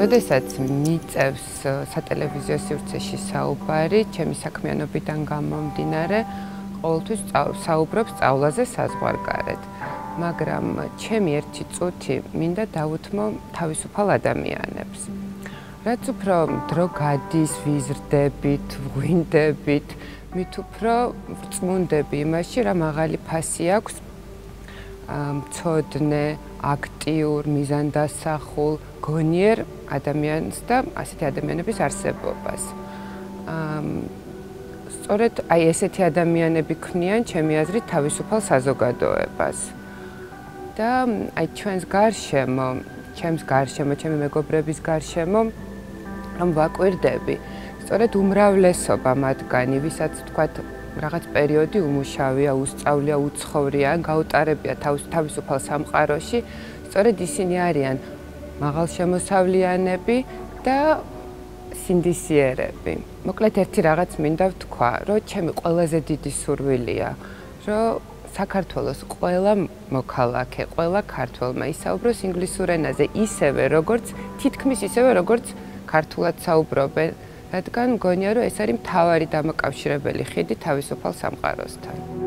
როდესაც მიწევს სატელევიზიო სივრცეში საუბარი, ჩემი საქმიანობიდან გამომდინარე, ყოველთვის საუბრობ სწავლაზე საზღვარგარეთ. მაგრამ ჩემი ერთი წუთი მინდა დავუთმო თავისუფალ ადამიანებს. რაც უფრო დრო გადის ვიზრდებით, ღვინდებით, მით უფრო ვწმუნდები იმაში, რა მაღალი ფასი აქვს მცოდნე, აქტიურ, მიზანდასახულ, გონიერ ადამიანს და ასეთი ადამიანების არსებობას. სწორედ ესეთი ადამიანები ქმნიან ჩემი აზრით თავისუფალ საზოგადოებას. და ჩვენს გარშემო, ჩემი მეგობრების გარშემო, რომ ვაკვირდები, სწორედ უმრავლესობა მათგანი, ვისაც თქვათ რაღაც პერიოდი უმუშავია, უსწავლია, უცხოვრია, გაუტარებია თავისუფალ სამყაროში, სწორედ ისინი არიან მაღალშემოსავლიანები და სინდისიერები. მოკლედ ერთი რაღაც მინდა ვთქვა, რომ ჩემი ყველაზე დიდი სურვილია, რომ საქართველოს ყველა მოქალაქე, ყველა ქართველმა ისაუბროს ინგლისურ ენაზე თითქმის ისევე, როგორც ქართულად საუბრობენ, რადგან მგონია, რომ ეს არის მთავარი დამაკავშირებელი ხიდი თავისუფალ სამყაროსთან.